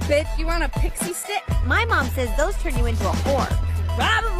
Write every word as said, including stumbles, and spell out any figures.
Bitch, you want a pixie stick? My mom says those turn you into a whore. Probably.